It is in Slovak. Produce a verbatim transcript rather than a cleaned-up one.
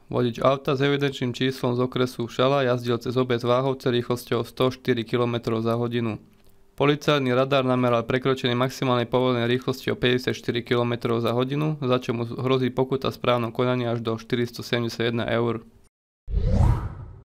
Vodič auta s evidenčným číslom z okresu Šala jazdil cez obec Váhovce rýchlosťou sto štyri kilometre za hodinu. Policajný radar nameral prekročenie maximálnej povolenej rýchlosti o päťdesiatštyri kilometre za hodinu, za čo mu hrozí pokuta v správnom konaní až do štyristosedemdesiatjeden eur.